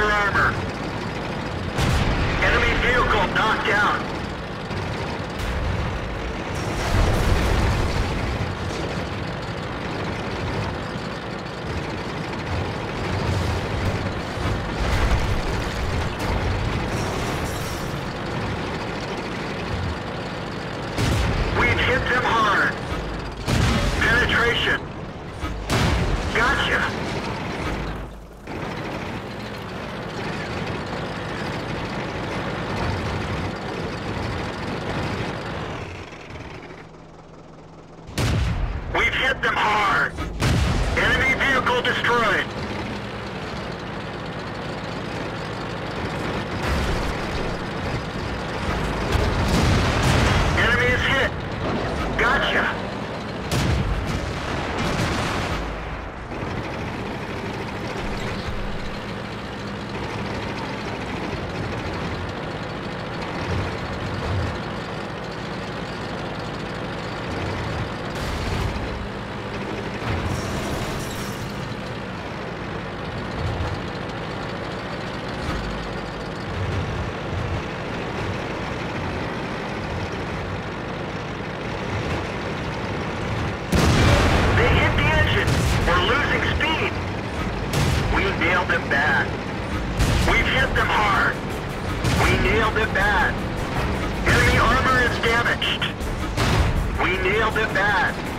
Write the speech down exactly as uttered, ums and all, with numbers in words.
your armor. Enemy vehicle knocked down. We've hit them hard. Penetration. Gotcha. We've hit them hard. Enemy vehicle destroyed. Enemy is hit. Gotcha. Nailed them bad. We've hit them hard. We nailed it bad. Enemy armor is damaged. We nailed it bad.